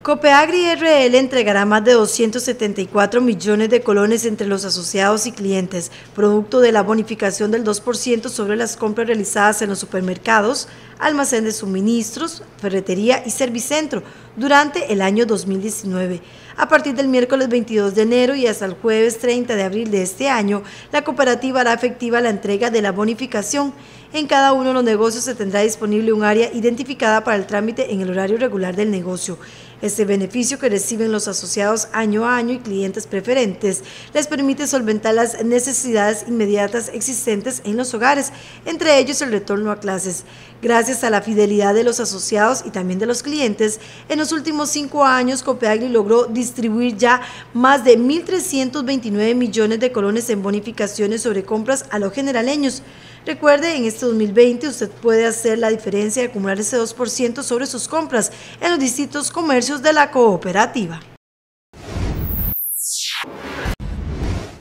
Copeagri RL entregará más de 274 millones de colones entre los asociados y clientes, producto de la bonificación del 2% sobre las compras realizadas en los supermercados, almacén de suministros, ferretería y servicentro durante el año 2019. A partir del miércoles 22 de enero y hasta el jueves 30 de abril de este año, la cooperativa hará efectiva la entrega de la bonificación. En cada uno de los negocios se tendrá disponible un área identificada para el trámite en el horario regular del negocio. Este beneficio que reciben los asociados año a año y clientes preferentes les permite solventar las necesidades inmediatas existentes en los hogares, entre ellos el retorno a clases. Gracias a la fidelidad de los asociados y también de los clientes, en los últimos 5 años Copeagri logró distribuir ya más de 1.329 millones de colones en bonificaciones sobre compras a los generaleños. Recuerde, en este 2020 usted puede hacer la diferencia de acumular ese 2% sobre sus compras en los distintos comercios de la cooperativa.